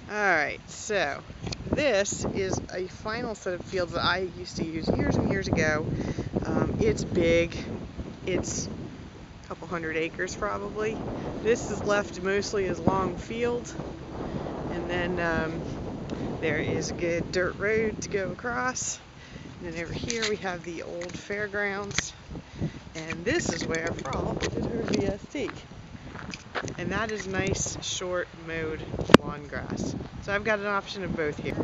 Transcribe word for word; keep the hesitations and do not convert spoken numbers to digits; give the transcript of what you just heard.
Alright, so this is a final set of fields that I used to use years and years ago. Um, it's big. It's a couple hundred acres probably. This is left mostly as long field. And then um, there is a good dirt road to go across. And then over here we have the old fairgrounds. And this is where Frol did her V S T. And that is nice, short, mowed lawn grass. So I've got an option of both here.